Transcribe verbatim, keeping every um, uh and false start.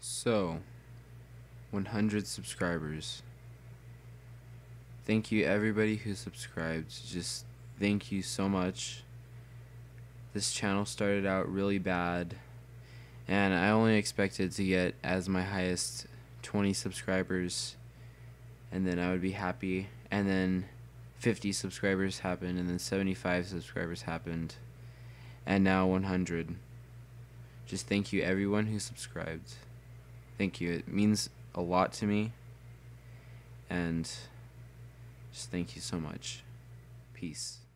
So, one hundred subscribers. Thank you everybody who subscribed. Just thank you so much. This channel started out really bad, and I only expected to get as my highest twenty subscribers, and then I would be happy. And then fifty subscribers happened, and then seventy-five subscribers happened, and now one hundred. Just thank you everyone who subscribed. Thank you. It means a lot to me, and just thank you so much. Peace.